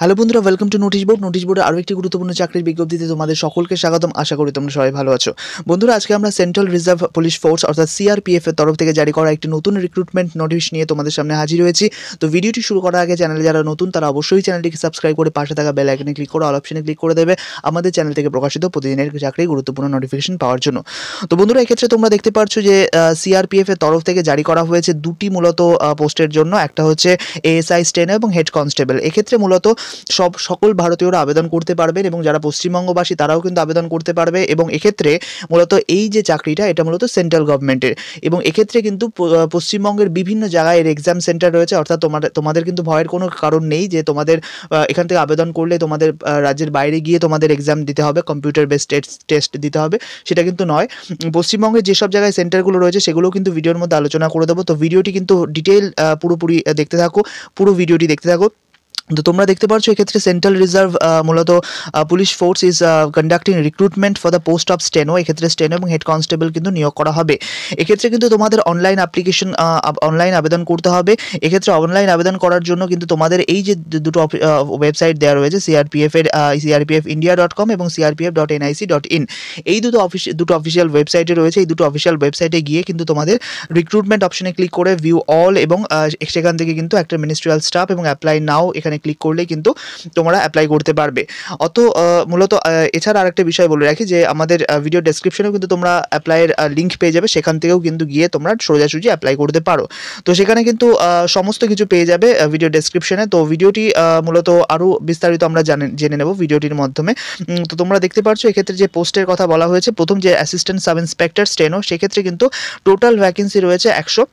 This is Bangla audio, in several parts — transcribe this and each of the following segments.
হ্যালো বন্ধুরা, ওয়েলকাম টু নোটিশ বোর্ডের আরও একটি গুরুত্বপূর্ণ চাকরির বিজ্ঞপ্তিতে তোমাদের সকলকে স্বাগতম। আশা করি তোমরা সবাই ভালো আছো। বন্ধুরা, আজকে আমরা সেন্ট্রাল রিজার্ভ পুলিশ ফোর্স অর্থাৎ CRPF এর তরফ থেকে জারি করা একটি নতুন রিক্রুটমেন্ট নোটিশ নিয়ে তোমাদের সামনে হাজির হয়েছি। তো ভিডিওটি শুরু করার আগে চ্যানেলে যারা নতুন তারা অবশ্যই চ্যানেলটিকে সাবস্ক্রাইব করে পাশে থাকা বেল আইকনে ক্লিক করে অল অপশনে ক্লিক করে দেবে আমাদের চ্যানেল থেকে প্রকাশিত প্রতিদিনের চাকরির গুরুত্বপূর্ণ নোটিফিকেশন পাওয়ার জন্য। তো বন্ধুরা, এক্ষেত্রে তোমরা দেখতে পাচ্ছ যে CRPF এর তরফ থেকে জারি করা হয়েছে দুটি মূলত পোস্টের জন্য। একটা হচ্ছে ASI স্টেনো এবং হেড কনস্টেবল। এক্ষেত্রে মূলত সকল ভারতীয়রা আবেদন করতে পারবেন এবং যারা পশ্চিমবঙ্গবাসী তারাও কিন্তু আবেদন করতে পারবে। এবং এক্ষেত্রে মূলত এই যে চাকরিটা এটা মূলত সেন্ট্রাল গভর্নমেন্টের এবং এক্ষেত্রে কিন্তু পশ্চিমবঙ্গের বিভিন্ন জায়গায় এর এক্সাম সেন্টার রয়েছে। অর্থাৎ তোমাদের কিন্তু ভয়ের কোনো কারণ নেই যে তোমাদের এখান থেকে আবেদন করলে তোমাদের রাজ্যের বাইরে গিয়ে তোমাদের এক্সাম দিতে হবে, কম্পিউটার বেসড টেস্ট দিতে হবে, সেটা কিন্তু নয়। পশ্চিমবঙ্গের যেসব জায়গায় সেন্টারগুলো রয়েছে সেগুলোও কিন্তু ভিডিওর মধ্যে আলোচনা করে দেবো। তো ভিডিওটি কিন্তু ডিটেইল পুরোপুরি দেখতে থাকো, পুরো ভিডিওটি দেখতে থাকো। তো তোমরা দেখতে পাচ্ছ এক্ষেত্রে সেন্ট্রাল রিজার্ভ মূলত police force is conducting recruitment for the post of steno. এক্ষেত্রে স্টেনো এবং হেড কনস্টেবল কিন্তু নিয়োগ করা হবে। এক্ষেত্রে কিন্তু তোমাদের অনলাইন অ্যাপ্লিকেশন অনলাইন আবেদন করতে হবে। এক্ষেত্রে অনলাইন আবেদন করার জন্য কিন্তু তোমাদের এই যে দুটো ওয়েবসাইট দেওয়া রয়েছে CRPF এর crpfindia.com এবং crpf.nic.in, এই দুটো অফিসিয়াল ওয়েবসাইটে রয়েছে। এই দুটো অফিসিয়াল ওয়েবসাইটে গিয়ে কিন্তু তোমাদের রিক্রুটমেন্ট অপশনে ক্লিক করে ভিউ অল এবং সেখান থেকে কিন্তু একটা মিনিস্ট্রিয়াল স্টাফ এবং অ্যাপ্লাই নাও এখানে ক্লিক করলেই কিন্তু তোমরা অ্যাপ্লাই করতে পারবে। মূলত এছাড়া আরেকটা বিষয় বলে রাখি যে আমাদের ভিডিও ডেসক্রিপশনেও কিন্তু তোমরা অ্যাপ্লাইয়ের লিঙ্ক পেয়ে যাবে, সেখান থেকেও কিন্তু গিয়ে তোমরা সোজাসুজি অ্যাপ্লাই করতে পারো। তো সেখানে কিন্তু সমস্ত কিছু পেয়ে যাবে ভিডিও ডেসক্রিপশনে। তো ভিডিওটি মূলত আরও বিস্তারিত আমরা জেনে নেব ভিডিওটির মাধ্যমে। তো তোমরা দেখতে পাচ্ছ এক্ষেত্রে যে পোস্টের কথা বলা হয়েছে, প্রথম যে অ্যাসিস্ট্যান্ট সাব ইন্সপেক্টর স্টেনো, সেক্ষেত্রে কিন্তু টোটাল ভ্যাকেন্সি রয়েছে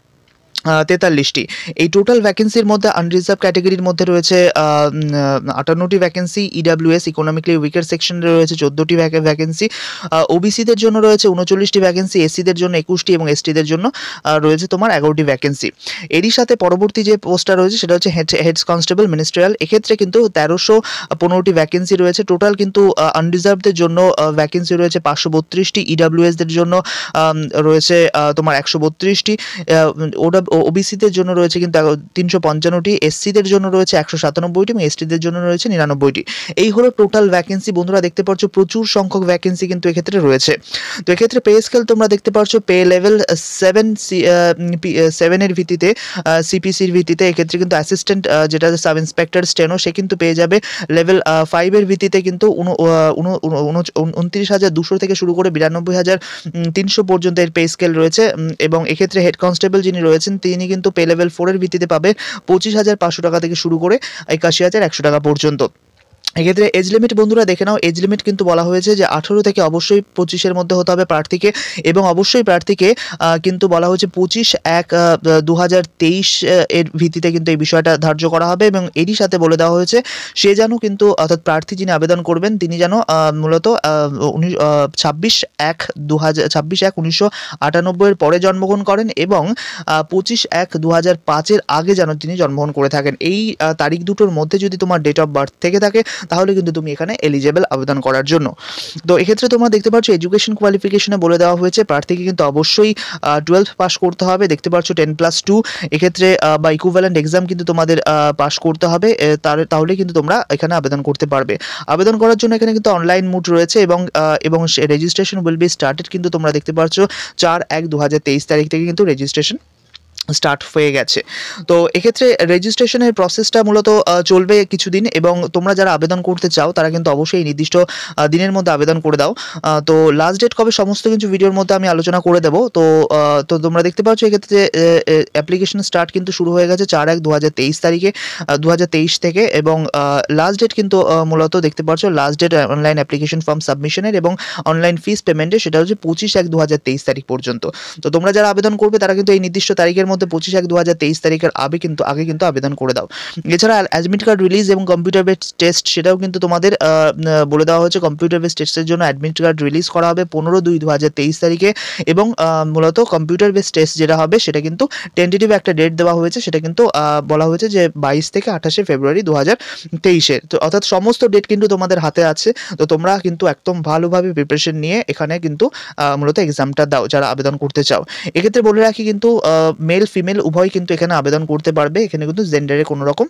143টি। এই টোটাল ভ্যাকেন্সির মধ্যে আনরিজার্ভ ক্যাটাগরির মধ্যে রয়েছে 58টি ভ্যাকেন্সি, EWS ইকোনমিক্যালি উইকার সেকশনে রয়েছে 14টি ভ্যাকেন্সি, ওবিসিদের জন্য রয়েছে 39টি ভ্যাকেন্সি, এসসিদের জন্য 21টি এবং এসটিদের জন্য রয়েছে তোমার 11টি ভ্যাকেন্সি। এরই সাথে পরবর্তী যে পোস্টটা রয়েছে সেটা হচ্ছে হেডস কনস্টেবল মিনিস্ট্রিয়াল। এক্ষেত্রে কিন্তু 1315টি ভ্যাকেন্সি রয়েছে। টোটাল কিন্তু আনরিজার্ভদের জন্য ভ্যাকেন্সি রয়েছে 532টি, EWSদের জন্য রয়েছে তোমার 132টি, ওবিসিদের জন্য রয়েছে কিন্তু 355টি, এসসিদের জন্য রয়েছে 197টি এবং এসটিদের জন্য রয়েছে 99টি। এই হলো টোটাল ভ্যাকেন্সি। বন্ধুরা দেখতে পাচ্ছ প্রচুর সংখ্যক ভ্যাকেন্সি কিন্তু এক্ষেত্রে রয়েছে। তো এক্ষেত্রে পে স্কেল তোমরা দেখতে পাচ্ছ পে লেভেল 7 এর ভিত্তিতে, CPCর ভিত্তিতে এক্ষেত্রে কিন্তু অ্যাসিস্ট্যান্ট যেটা সাব ইন্সপেক্টর স্টেনো সে কিন্তু পেয়ে যাবে লেভেল 5 এর ভিত্তিতে কিন্তু 29,200 থেকে শুরু করে 92,300 পর্যন্ত এর পে স্কেল রয়েছে। এবং এক্ষেত্রে হেড কনস্টেবল যিনি রয়েছেন তিনি কিন্তু পে লেভেল 4 এর ভিত্তিতে পাবে 25,500 টাকা থেকে শুরু করে 81,100 টাকা পর্যন্ত। এক্ষেত্রে এজ লিমিট বন্ধুরা দেখে নাও, এজ লিমিট কিন্তু বলা হয়েছে যে 18 থেকে অবশ্যই 25-এর মধ্যে হতে হবে প্রার্থীকে এবং অবশ্যই প্রার্থীকে কিন্তু বলা হয়েছে 25/1/2023 এর ভিত্তিতে কিন্তু এই বিষয়টা ধার্য করা হবে। এবং এরই সাথে বলে দেওয়া হয়েছে সে যেন কিন্তু অর্থাৎ প্রার্থী যিনি আবেদন করবেন তিনি যেন মূলত 26/1/1998 এর পরে জন্মগ্রহণ করেন এবং 25/1/2005 এর আগে যেন তিনি জন্মগ্রহণ করে থাকেন। এই তারিখ দুটোর মধ্যে যদি তোমার ডেট অফ বার্থ থেকে থাকে তাহলে কিন্তু তুমি এখানে এলিজেবল আবেদন করার জন্য। তো এক্ষেত্রে তোমরা দেখতে পাচ্ছ এডুকেশন কোয়ালিফিকেশনে বলে দেওয়া হয়েছে প্রার্থীকে কিন্তু অবশ্যই 12th পাস করতে হবে। দেখতে পাচ্ছ 10+2 এক্ষেত্রে বা ইকুইভ্যালেন্ট এক্সাম কিন্তু তোমাদের পাস করতে হবে, তাহলে কিন্তু তোমরা এখানে আবেদন করতে পারবে। আবেদন করার জন্য এখানে কিন্তু অনলাইন মোড রয়েছে এবং রেজিস্ট্রেশন উইল বি স্টার্টেড কিন্তু তোমরা দেখতে পাচ্ছ 4/1/2023 তারিখ থেকে কিন্তু রেজিস্ট্রেশন স্টার্ট হয়ে গেছে। তো এক্ষেত্রে রেজিস্ট্রেশনের প্রসেসটা মূলত চলবে কিছুদিন এবং তোমরা যারা আবেদন করতে চাও তারা কিন্তু অবশ্যই নির্দিষ্ট দিনের মধ্যে আবেদন করে দাও। তো লাস্ট ডেট কবে সমস্ত কিছু ভিডিওর মধ্যে আমি আলোচনা করে দেবো। তো তোমরা দেখতে পাচ্ছ এক্ষেত্রে অ্যাপ্লিকেশন স্টার্ট কিন্তু শুরু হয়ে গেছে 4/1/2023 তারিখে 2023 থেকে এবং লাস্ট ডেট কিন্তু মূলত দেখতে পাচ্ছ last date online application form সাবমিশনের এবং অনলাইন ফিস পেমেন্টের সেটা হচ্ছে 25/1/2023 তারিখ পর্যন্ত। তো তোমরা যারা আবেদন করবে তারা কিন্তু এই নির্দিষ্ট তারিখের মধ্যে 25/1/2023 তারিখের আগে কিন্তু আবেদন করে দাও। এছাড়া অ্যাডমিট কার্ড রিলিজ এবং কম্পিউটার বেসড টেস্ট সেটাও কিন্তু তোমাদের বলে দেওয়া হয়েছে। কম্পিউটার বেসড টেস্টের জন্য অ্যাডমিট কার্ড রিলিজ করা হবে 15/2/2023 তারিখে এবং মূলত কম্পিউটার বেসড টেস্ট যেটা হবে সেটা কিন্তু টেন্টেটিভ একটা ডেট দেওয়া হয়েছে, সেটা কিন্তু বলা হয়েছে যে 22 থেকে 28 ফেব্রুয়ারি 2023-এর। তো অর্থাৎ সমস্ত ডেট কিন্তু তোমাদের হাতে আছে। তো তোমরা কিন্তু একদম ভালোভাবে প্রিপারেশন নিয়ে এখানে কিন্তু মূলত এক্সামটা দাও যারা আবেদন করতে চাও। এক্ষেত্রে বলে রাখি কিন্তু মেল ফিমেল উভয় কিন্তু এখানে আবেদন করতে পারবে। এখানে কিন্তু জেন্ডারে কোনো রকম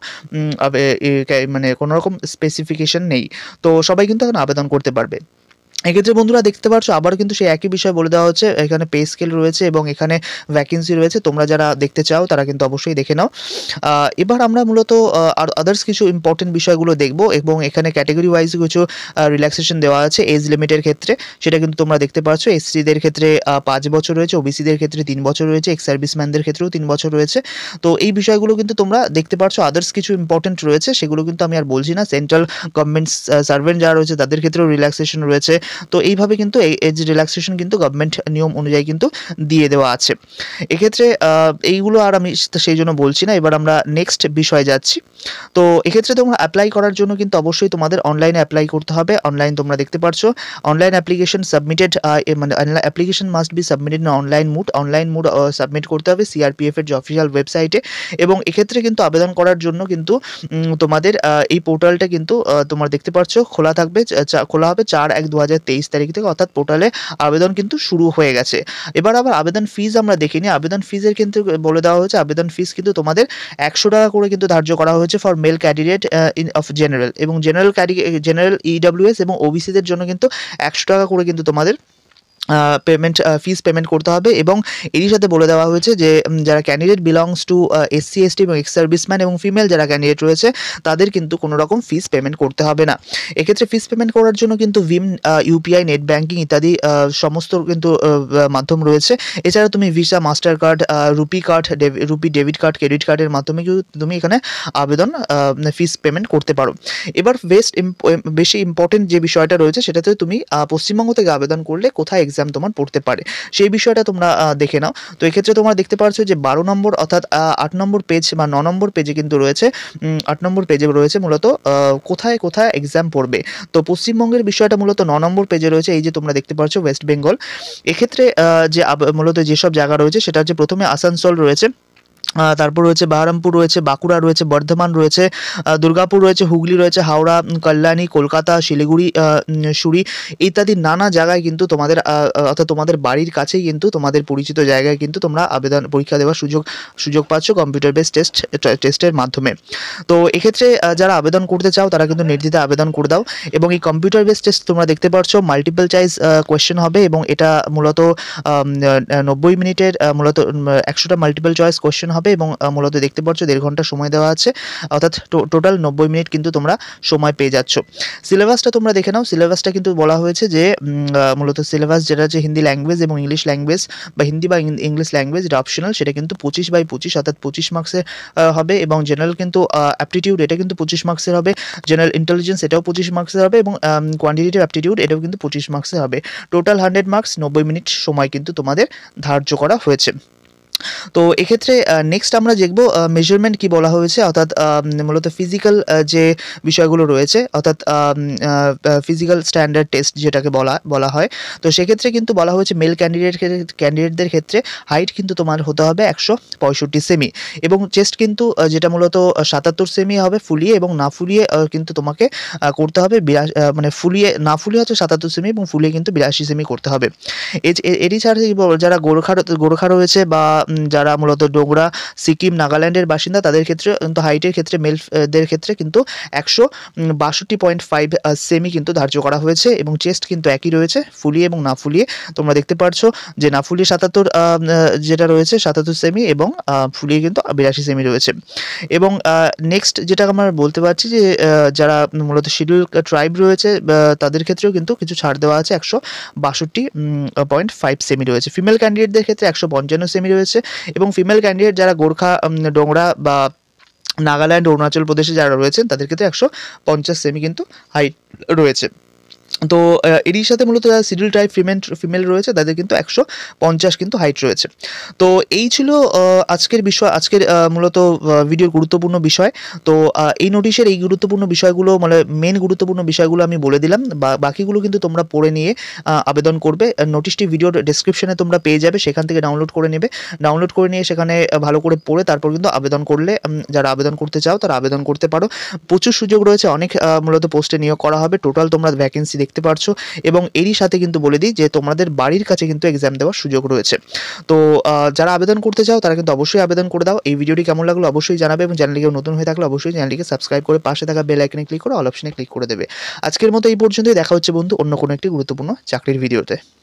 মানে কোনো রকম স্পেসিফিকেশন নেই। তো সবাই কিন্তু এখন আবেদন করতে পারবে। এক্ষেত্রে বন্ধুরা দেখতে পাচ্ছ আবারও কিন্তু সেই একই বিষয় বলে দেওয়া হচ্ছে। এখানে পে স্কেল রয়েছে এবং এখানে ভ্যাকেন্সি রয়েছে। তোমরা যারা দেখতে চাও তারা কিন্তু অবশ্যই দেখে নাও। এবার আমরা মূলত আর আদার্স কিছু ইম্পর্টেন্ট বিষয়গুলো দেখব এবং এখানে ক্যাটাগরি ওয়াইজ কিছু রিল্যাক্সেশন দেওয়া আছে এজ লিমিটের ক্ষেত্রে, সেটা কিন্তু তোমরা দেখতে পাচ্ছ। এসসিদের ক্ষেত্রে 5 বছর রয়েছে, ওবিসিদের ক্ষেত্রে 3 বছর রয়েছে, এক্স সার্ভিসম্যানদের ক্ষেত্রেও 3 বছর রয়েছে। তো এই বিষয়গুলো কিন্তু তোমরা দেখতে পাচ্ছ। আদার্স কিছু ইম্পর্টেন্ট রয়েছে, সেগুলো কিন্তু আমি আর বলছি না। সেন্ট্রাল গভর্নমেন্ট সার্ভেন্ট যারা রয়েছে তাদের ক্ষেত্রেও রিল্যাক্সেশন রয়েছে। তো এইভাবে কিন্তু এজ রিল্যাক্সেশন কিন্তু গভর্নমেন্ট নিয়ম অনুযায়ী কিন্তু দিয়ে দেওয়া আছে। এক্ষেত্রে এইগুলো আর আমি সেই জন্য বলছি না। এবার আমরা নেক্সট বিষয়ে যাচ্ছি। তো এক্ষেত্রে তোমরা অ্যাপ্লাই করার জন্য কিন্তু অবশ্যই তোমাদের অনলাইনে অ্যাপ্লাই করতে হবে। অনলাইন তোমরা দেখতে পাচ্ছ, অনলাইন অ্যাপ্লিকেশন সাবমিটেড, মানে application must be submitted in online mode. Online mode submit করতে হবে CRPF এর যে অফিসিয়াল ওয়েবসাইটে। এবং এক্ষেত্রে কিন্তু আবেদন করার জন্য কিন্তু তোমাদের এই পোর্টালটা কিন্তু তোমরা দেখতে পাচ্ছ খোলা থাকবে, খোলা হবে 4/1/2023 তারিখ থেকে, অর্থাৎ পোর্টালে আবেদন কিন্তু শুরু হয়ে গেছে। এবার আবার আবেদন ফিজ আমরা দেখিনি। আবেদন ফিজের কিন্তু বলে দেওয়া হয়েছে, আবেদন ফিজ কিন্তু তোমাদের 100 টাকা করে কিন্তু ধার্য করা হয়েছে for male candidate of general, এবং জেনারেল EWS এবং ওবিসিদের জন্য কিন্তু 100 টাকা করে কিন্তু তোমাদের ফিজ পেমেন্ট করতে হবে। এবং এরই সাথে বলে দেওয়া হয়েছে যে যারা candidate belongs to SC ST এবং এক্স সার্ভিসম্যান এবং ফিমেল যারা ক্যান্ডিডেট রয়েছে তাদের কিন্তু কোনো রকম ফিজ পেমেন্ট করতে হবে না। এক্ষেত্রে ফিজ পেমেন্ট করার জন্য কিন্তু ভিম, UPI, নেট ব্যাঙ্কিং ইত্যাদি সমস্ত কিন্তু মাধ্যম রয়েছে। এছাড়া তুমি Visa, Mastercard, RuPay debit card, credit কার্ডের মাধ্যমে তুমি এখানে আবেদন ফিজ পেমেন্ট করতে পারো। এবার বেশি ইম্পর্টেন্ট যে বিষয়টা রয়েছে সেটাতে তুমি পশ্চিমবঙ্গ থেকে আবেদন করলে কোথায় এক্সাম তোমার পড়তে পারে সেই বিষয়টা তোমরা দেখে নাও। তো এক্ষেত্রে তোমরা দেখতে পাচ্ছ যে 12 নম্বর অর্থাৎ 8 নম্বর পেজ বা 9 নম্বর পেজে কিন্তু রয়েছে, 8 নম্বর পেজে রয়েছে মূলত কোথায় কোথায় এক্সাম পড়বে। তো পশ্চিমবঙ্গের বিষয়টা মূলত 9 নম্বর পেজে রয়েছে। এই যে তোমরা দেখতে পাচ্ছ ওয়েস্ট বেঙ্গল। এক্ষেত্রে যে মূলত যেসব জায়গা রয়েছে সেটা হচ্ছে প্রথমে আসানসোল রয়েছে, তারপর রয়েছে বাহারামপুর রয়েছে, বাঁকুড়া রয়েছে, বর্ধমান রয়েছে, দুর্গাপুর রয়েছে, হুগলি রয়েছে, হাওড়া, কল্যাণী, কলকাতা, শিলিগুড়ি, সুরি ইত্যাদি নানা জায়গায় কিন্তু তোমাদের অর্থাৎ তোমাদের বাড়ির কাছেই কিন্তু তোমাদের পরিচিত জায়গায় কিন্তু তোমরা আবেদন পরীক্ষা দেওয়ার সুযোগ পাচ্ছ কম্পিউটার বেস টেস্টের মাধ্যমে। তো এক্ষেত্রে যারা আবেদন করতে চাও তারা কিন্তু নির্দ্বিধায় আবেদন করে দাও। এবং এই কম্পিউটার বেস টেস্ট তোমরা দেখতে পাচ্ছ মাল্টিপল চয়েস কোয়েশ্চেন হবে এবং এটা মূলত 90 মিনিটের মূলত 100টা মাল্টিপল চয়েস কোয়েশ্চেন হবে এবং মূলত দেখতে পাচ্ছ 1.5 ঘন্টা সময় দেওয়া আছে, অর্থাৎ টোটাল 90 মিনিট কিন্তু তোমরা সময় পেয়ে যাচ্ছ। সিলেবাসটা তোমরা দেখে নাও। সিলেবাসটা কিন্তু বলা হয়েছে যে মূলত সিলেবাস যেটা হচ্ছে হিন্দি ল্যাঙ্গুয়েজ এবং ইংলিশ ল্যাঙ্গুয়েজ বা হিন্দি বা ইংলিশ ল্যাঙ্গুয়েজ এটা অপশনাল, সেটা কিন্তু 25/25 অর্থাৎ 25 মার্কসের হবে। এবং জেনারেল কিন্তু অ্যাপটিটিউড এটা কিন্তু 25 মার্কসের হবে, জেনারেল ইন্টেলিজেন্স এটাও 25 মার্কসের হবে এবং কোয়ান্টিটেটিভ অ্যাপটিটিউড এটাও কিন্তু 25 মার্কসের হবে। টোটাল 100 মার্কস, 90 মিনিট সময় কিন্তু তোমাদের ধার্য করা হয়েছে। তো এক্ষেত্রে নেক্সট আমরা দেখব মেজারমেন্ট কি বলা হয়েছে, অর্থাৎ মূলত ফিজিক্যাল যে বিষয়গুলো রয়েছে, অর্থাৎ ফিজিক্যাল স্ট্যান্ডার্ড টেস্ট যেটাকে বলা হয়। তো সেক্ষেত্রে কিন্তু বলা হয়েছে মেল ক্যান্ডিডেটদের ক্ষেত্রে হাইট কিন্তু তোমার হতে হবে 165 সেমি এবং চেস্ট কিন্তু যেটা মূলত 77 সেমি হবে ফুলিয়ে, এবং না ফুলিয়ে কিন্তু তোমাকে করতে হবে মানে না ফুলিয়ে হচ্ছে 77 সেমি এবং ফুলিয়ে কিন্তু 82 সেমি করতে হবে। এরই ছাড়া যারা গোর্খা রয়েছে বা যারা মূলত ডোগরা, সিকিম, নাগাল্যান্ডের বাসিন্দা তাদের ক্ষেত্রে কিন্তু হাইটের ক্ষেত্রে মেলদের ক্ষেত্রে কিন্তু 162.5 সেমি কিন্তু ধার্য করা হয়েছে এবং চেস্ট কিন্তু একই রয়েছে ফুলিয়ে এবং না ফুলিয়ে। তোমরা দেখতে পাচ্ছ যে না ফুলিয়ে 77 যেটা রয়েছে 77 সেমি এবং ফুলিয়ে কিন্তু 82 সেমি রয়েছে। এবং নেক্সট যেটা আমরা বলতে পারছি যে যারা মূলত শিডিউল ট্রাইব রয়েছে তাদের ক্ষেত্রেও কিন্তু কিছু ছাড় দেওয়া আছে, 162.5 সেমি রয়েছে। ফিমেল ক্যান্ডিডেটদের ক্ষেত্রে 155 সেমি রয়েছে এবং ফিমেল ক্যান্ডিডেট যারা গোর্খা, ডোগরা বা নাগাল্যান্ড, অরুণাচল প্রদেশে যারা রয়েছেন তাদের ক্ষেত্রে 150 সেমি কিন্তু হাইট রয়েছে। তো এরই সাথে মূলত যারা শিডিউল ট্রাইব ফিমেল রয়েছে তাদের কিন্তু 150 কিন্তু হাইট রয়েছে। তো এই ছিল আজকের বিষয়, আজকের মূলত ভিডিওর গুরুত্বপূর্ণ বিষয়। তো এই নোটিশের এই গুরুত্বপূর্ণ বিষয়গুলো মানে মেন গুরুত্বপূর্ণ বিষয়গুলো আমি বলে দিলাম, বাকিগুলো কিন্তু তোমরা পড়ে নিয়ে আবেদন করবে। নোটিশটি ভিডিওর ডেসক্রিপশনে তোমরা পেয়ে যাবে, সেখান থেকে ডাউনলোড করে নেবে। ডাউনলোড করে নিয়ে সেখানে ভালো করে পড়ে তারপর কিন্তু আবেদন করলে, যারা আবেদন করতে চাও তারা আবেদন করতে পারো। প্রচুর সুযোগ রয়েছে, অনেক মূলত পোস্টে নিয়োগ করা হবে। টোটাল তোমরা ভ্যাকেন্সি দেখতে পারছো। এবং এরই সাথে কিন্তু বলে দিই যে তোমাদের বাড়ির কাছে কিন্তু এক্সাম দেওয়ার সুযোগ রয়েছে। তো যারা আবেদন করতে চাও তারা কিন্তু অবশ্যই আবেদন করে দাও। এই ভিডিওটি কেমন লাগলো অবশ্যই জানাবে, এবং চ্যানেলটিকে নতুন হয়ে থাকলে অবশ্যই চ্যানেলটিকে সাবস্ক্রাইব করে পাশে থাকা বেল আইকনে ক্লিক করে অল অপশনে ক্লিক করে দেবে। আজকের মতো এই পর্যন্তই, দেখা হচ্ছে বন্ধু অন্য কোনো একটি গুরুত্বপূর্ণ চাকরির ভিডিওতে।